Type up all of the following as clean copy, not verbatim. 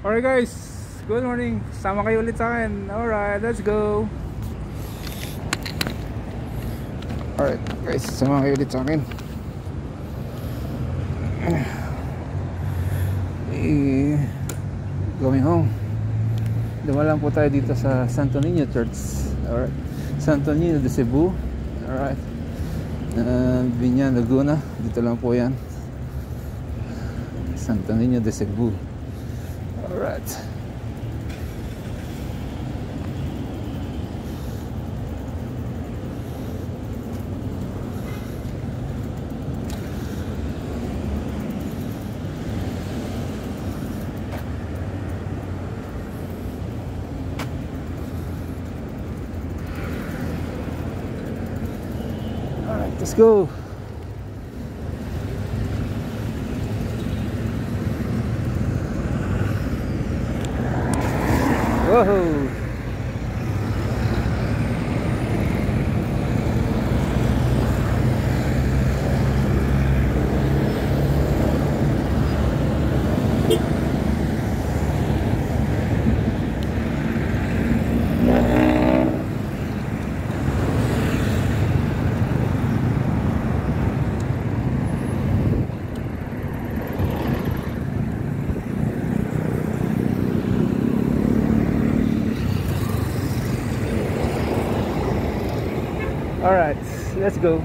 Alright guys, good morning. Sama kayo ulit sa akin. Alright, let's go. Alright guys, sama kayo ulit sa akin. Going home. Dumalang po tayo dito sa Santo Niño Church. Alright, Santo Niño de Cebu. Alright, Binyan, Laguna. Dito lang po yan, Santo Niño de Cebu. Alright. Alright, let's go. Whoa. Alright, let's go.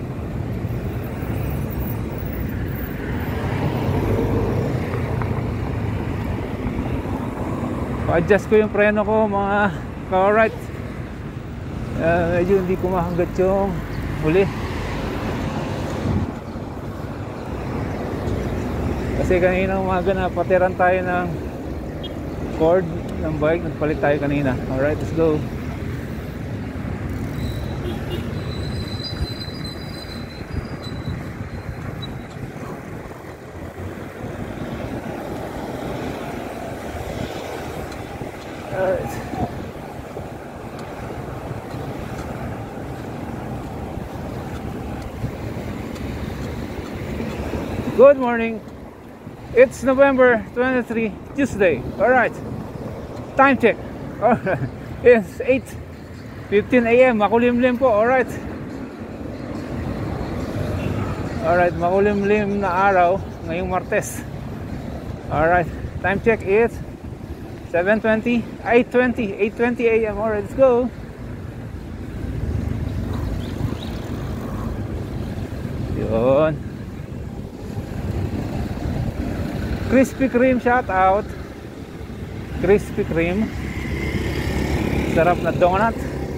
Pa-adjust ko yung preno ko mga ka-alright. Medyo hindi ko mahanggat yung huli. Kasi kanina umaga na patiran tayo ng cord ng bike. Nagpalit tayo kanina. Alright, let's go. Alright. Good morning. It's November 23, Tuesday. Alright. Time check. It's 8:15 AM. Makulimlim po. Alright. Alright. Makulimlim na araw ngayong Martes. Alright. Time check is 8:20 AM. Alright, let's go. Yun. Krispy Kreme, shout out. Krispy Kreme. Sarap na donut.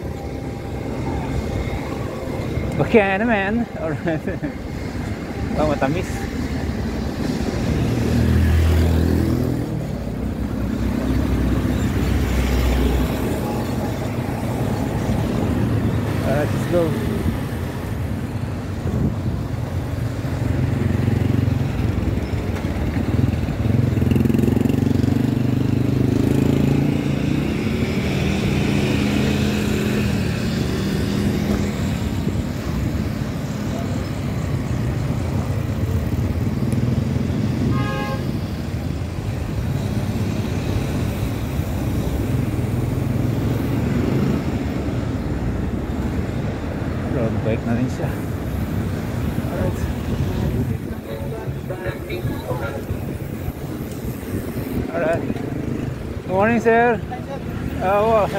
Okay naman. Alright. Oh, matamis. Let's go. Road bike na rin siya. Alright. Alright. Good morning, sir. Wow.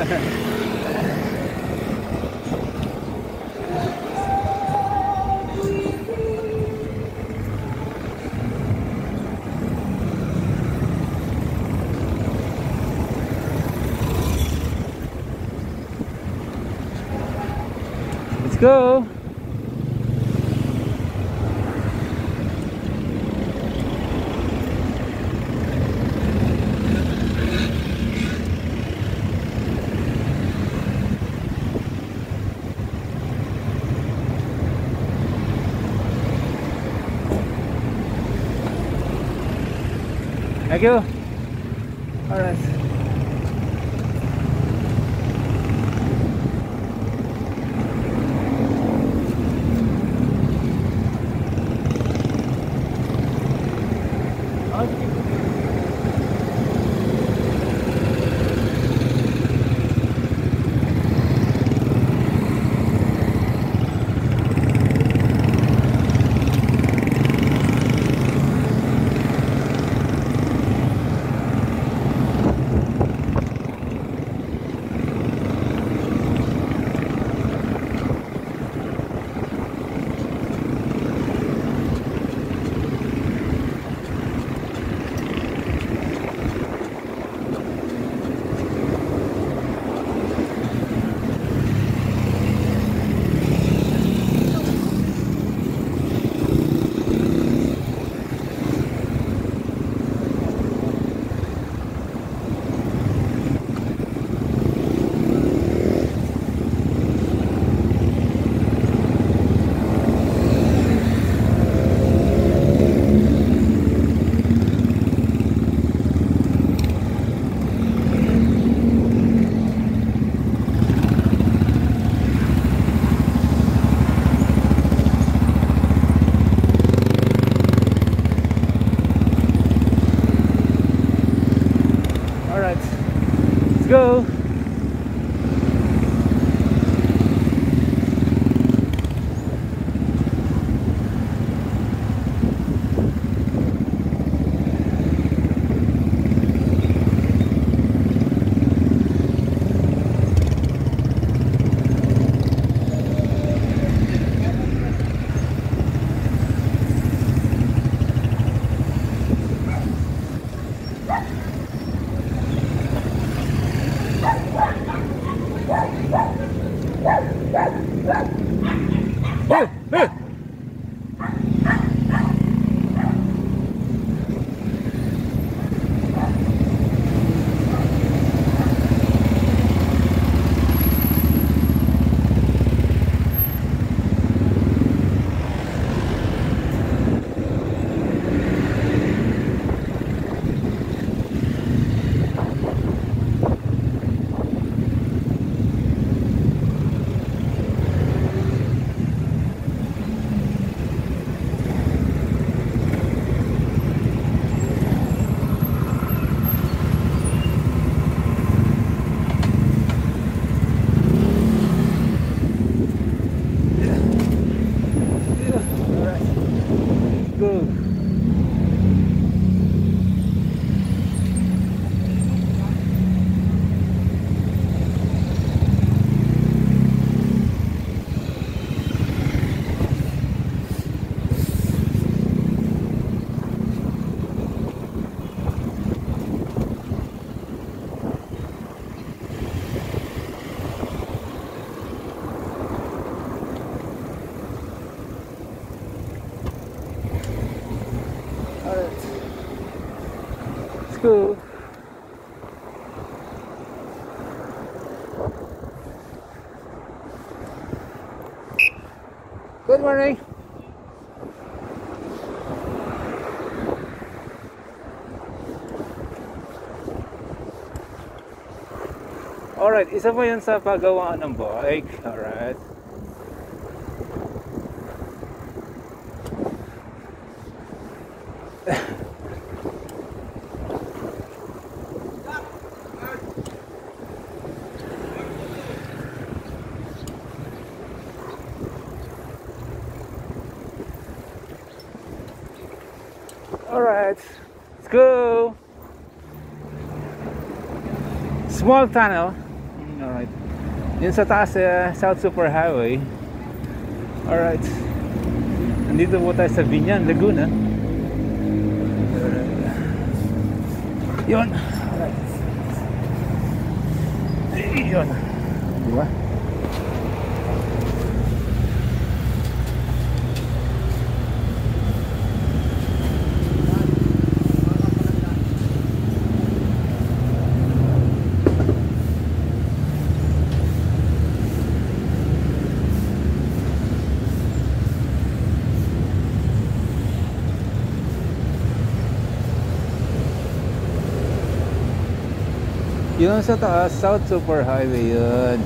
Let's go. Thank you. All right. Alright. Let's go. Good morning. Alright, isa po yun sa paggawaan ng bike. Alright. Alright, let's go. Small tunnel. Alright. Yun sa taas, South Super Highway. Alright. Nandito po tayo sa Biñan, Laguna. Yun. Alright. Yun. Diba? Yung sa taas, South Super Highway yun.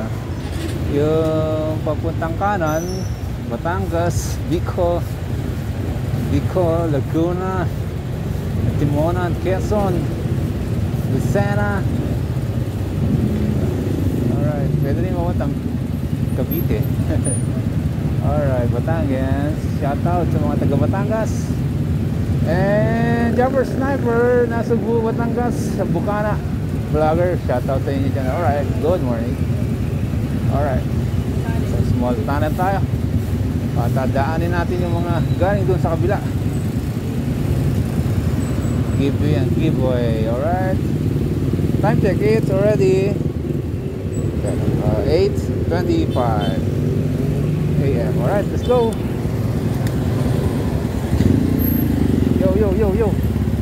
Yung papuntang kanan, Batangas, Bicol, Laguna, Timonan, Quezon, Lucena. Alright, pwede rin mapuntang Cavite. Alright, Batangas. Shout out sa mga taga Batangas. And Jumper Sniper, nasa Batangas, sa Bukana. Vlogger, shout out sa inyo dyan. Alright, good morning. Alright, so small tunnel tayo. Patadaanin natin yung mga galing doon sa kabila. Giveaway and giveaway. Alright, time check, it's already 8:25 AM. Alright, let's go. Yo.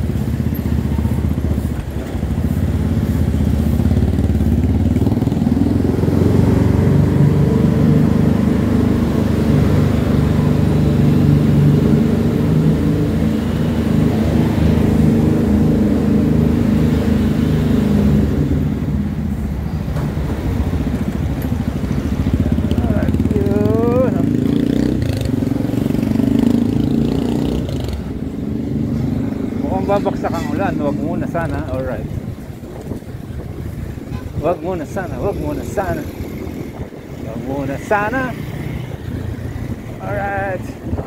Babaksak ang ulan, wag muna sana. Alright, wag muna sana. Alright,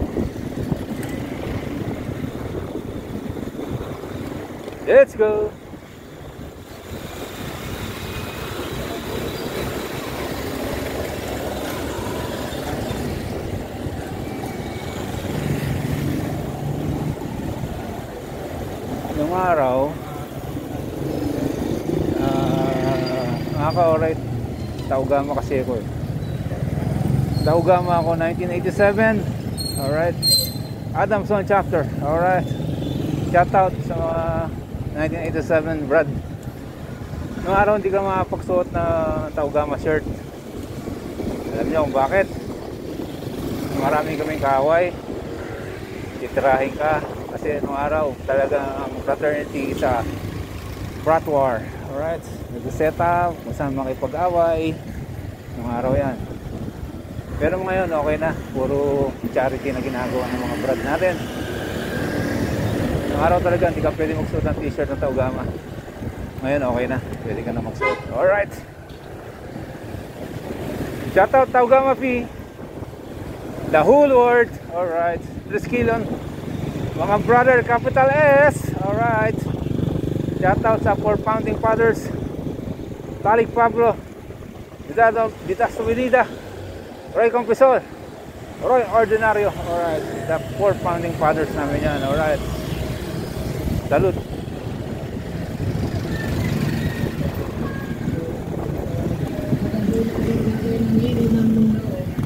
let's go. Yung araw, alright, Taugama kasi ako. Taugama ako 1987. Alright, Adamson chapter. Alright, shout out sa mga 1987 Brad. Yung araw hindi ka makapagsuot na Taugama shirt. Alam niyo kung bakit? Marami kaming kaaway, titirahin ka. Kasi nung araw talaga ang fraternity sa frat war. Alright, nag-set up kung saan makipag-away. Nung araw yan. Pero ngayon okay na, puro charity na ginagawa ng mga brad natin. Nung araw talaga hindi ka pwede magsuot ng t-shirt ng Taugama. Ngayon okay na, pwede ka na magsuot. Alright, shout out Taugama P, the whole world. Alright, Triskilon, mga brother, capital S. Alright, shout out sa 4 Founding Fathers, Talig Pablo, Vitas Tuminida, Roy Confesor, Roy Ordinario. Alright, the 4 Founding Fathers namin yan. Alright, salute.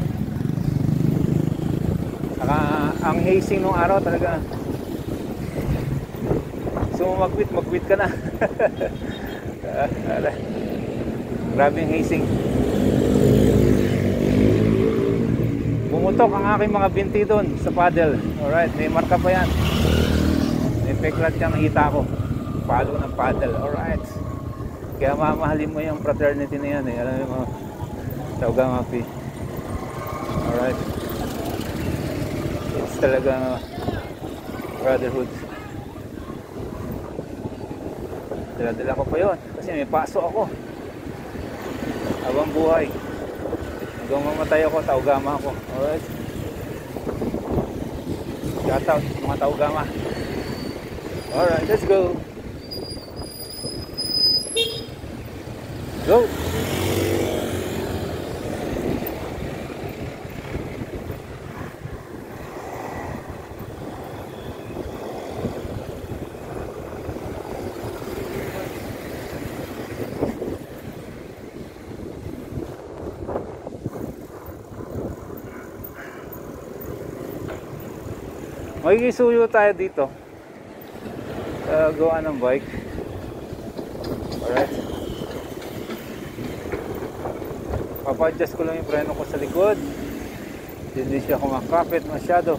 Ang hazing nung araw talaga Gusto mo mag-quit, mag-quit ka na. Grabe yung hazing. Bumutok ang aking mga binti doon sa paddle. Alright, may marka pa yan. May peklat yung hita ko. Palo ng paddle. Alright. Kaya mamahalin mo yung fraternity na yan eh. Alam mo, Tauga Mapi. Alright. It's talaga brotherhood. Dala-dala ko pa yun kasi may paso ako habang buhay. Hanggang mamatay ako, Taugama ako. Alright. Shout out mga Taugama. Alright, let's go. Go. Magkikisuyo tayo dito sa gawa ng bike. Alright. Papa-adjust ko lang yung preno ko sa likod. Hindi siya kumakapit masyado.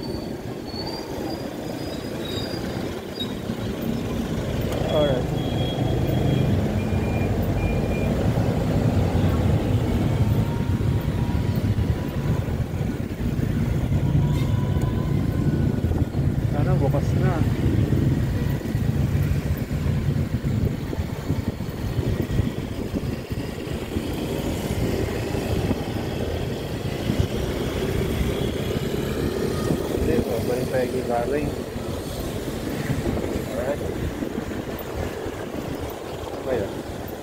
Alright. Sana bukas na. Balik tayo kay Carly. Alright. Okay lang.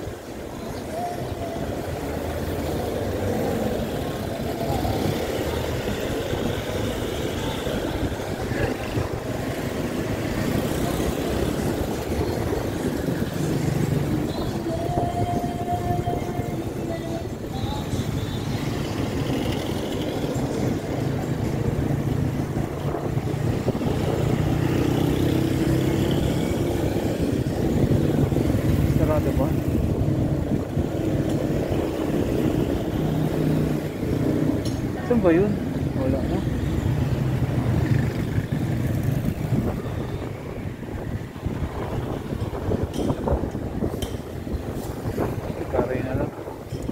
Sarado ba? Saan ba yun? Wala na. Karay na lang.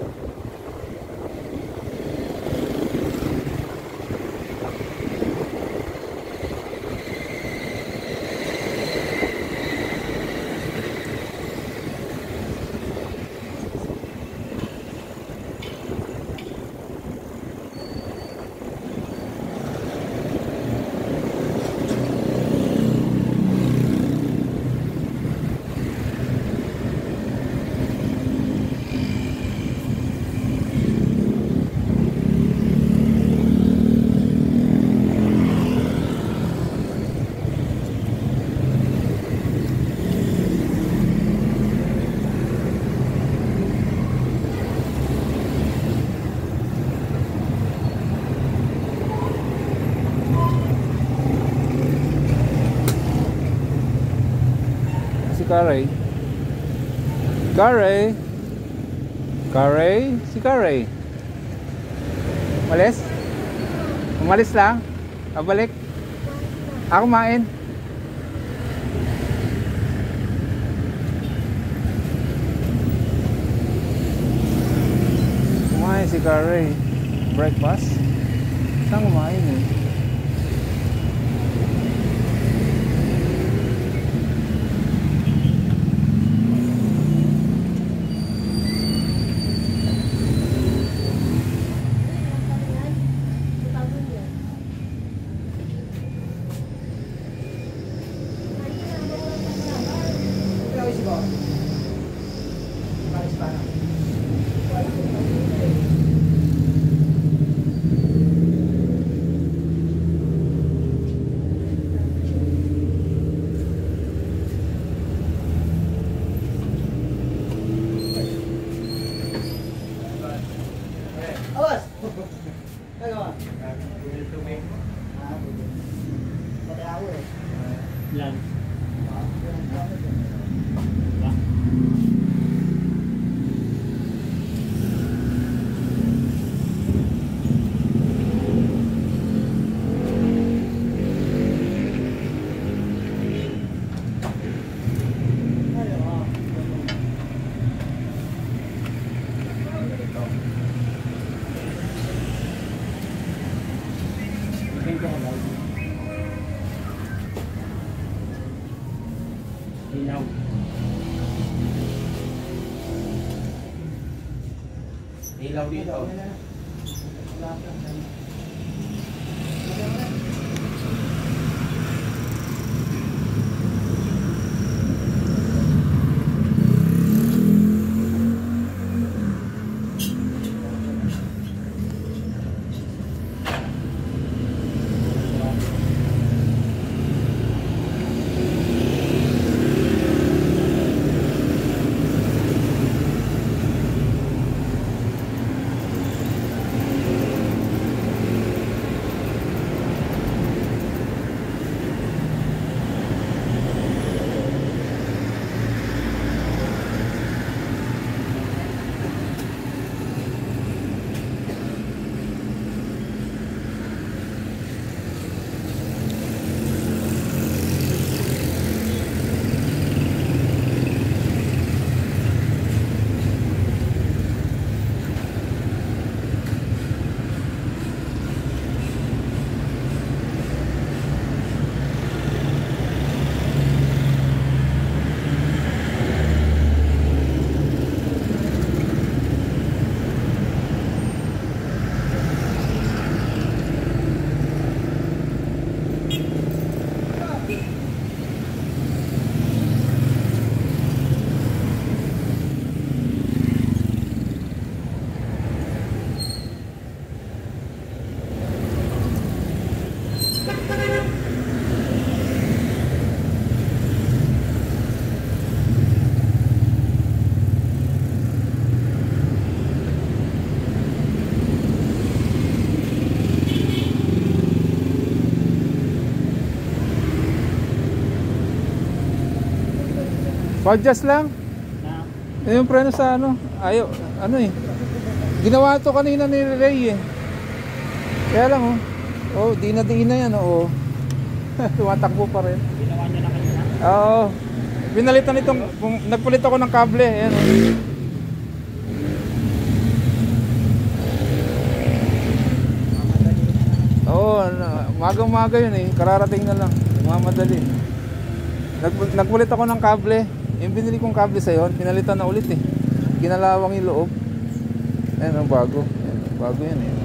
Karay. Karay. Karay. Si Karay. Umalis? Umalis lang? Pabalik? Ako kumain. Kumain si Karay. Breakfast? Saan kumain eh? Lang. Ilaw. Ilaw dito. Pa-adjust lang. Yung preno sa ano, ayo, ano eh. Ginawa to kanina ni Ray eh. Kaya lang oh. Oh, di na yan oh. Tumatakbo pa rin. Ginawa niya na kanina. Oo. Binalitan itong, nagpulit ako ng kable. Ayan oh. Oo, magang-maga yun eh. Kararating na lang. Mamadali. Nagpulit ako ng kable. Yung binili kong kable sa'yo, pinalitan na ulit eh. Ginalawang yung loob. Ayan, ang bago. Ayan, bago yan eh.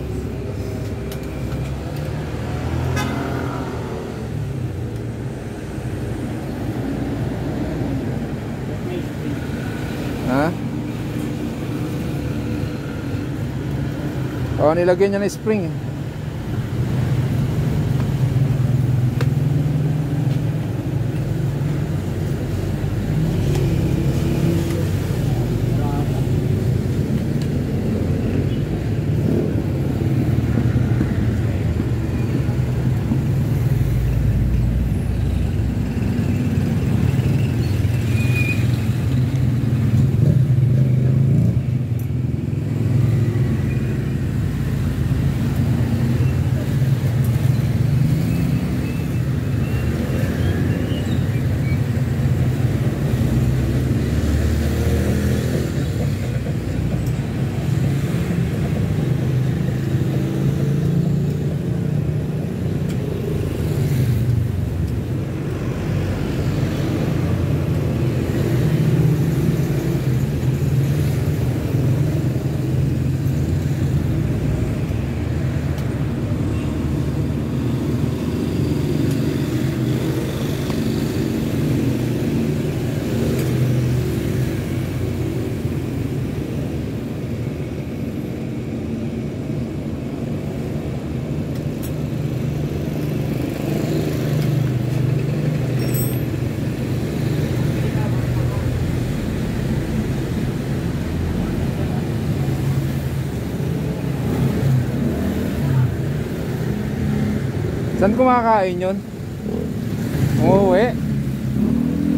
Ha? Oo, nilagyan niya ng spring eh. Saan kumakain yun? Umuwi?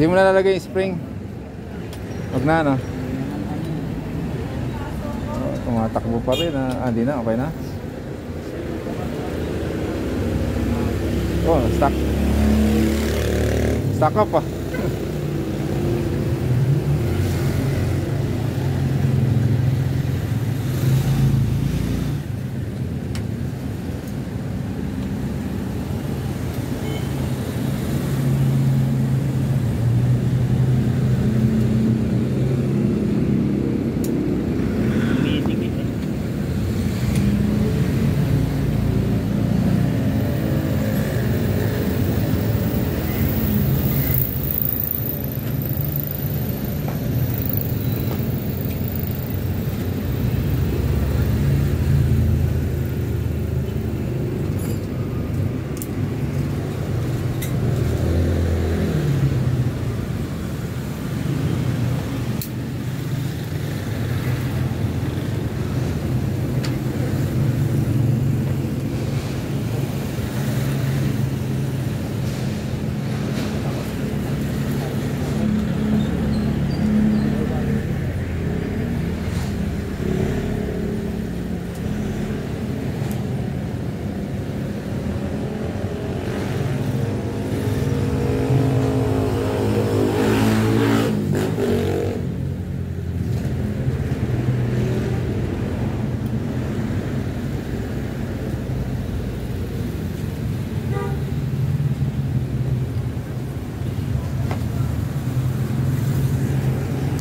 Hindi mo nalalagay yung spring. Wag na, no? Oh, tumatakbo pa rin. Hindi na, okay na. Oh, stuck. Stuck up ah. Dumidikit eh.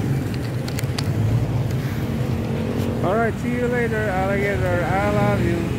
Alright, see you later, alligator. I love you.